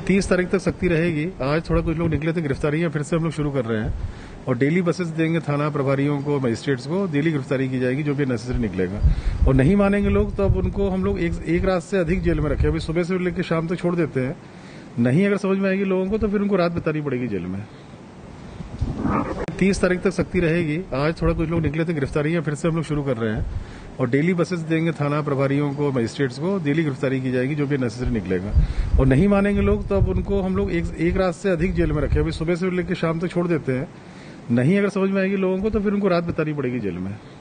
30 तारीख तक सख्ती रहेगी। आज थोड़ा कुछ लोग निकले थे, गिरफ्तारियां फिर से हम लोग शुरू कर रहे हैं और डेली बसेस देंगे थाना प्रभारियों को, मजिस्ट्रेट्स को। डेली गिरफ्तारी की जाएगी जो भी नेसेसरी निकलेगा। और नहीं मानेंगे लोग तो अब उनको हम लोग एक रात से अधिक जेल में रखे। अभी सुबह से लेकर शाम तक छोड़ देते हैं। नहीं अगर समझ में आएगी लोगों को तो फिर उनको रात बितानी पड़ेगी जेल में। 30 तारीख तक सख्ती रहेगी। आज थोड़ा कुछ लोग निकले थे, गिरफ्तारियां फिर से हम लोग शुरू कर रहे हैं और डेली बसेस देंगे थाना प्रभारियों को, मजिस्ट्रेट्स को। डेली गिरफ्तारी की जाएगी जो भी नेसेसरी निकलेगा। और नहीं मानेंगे लोग तो अब उनको हम लोग एक रात से अधिक जेल में रखे। अभी सुबह से लेकर शाम तक छोड़ देते हैं। नहीं अगर समझ में आएगी लोगों को तो फिर उनको रात बितानी पड़ेगी जेल में।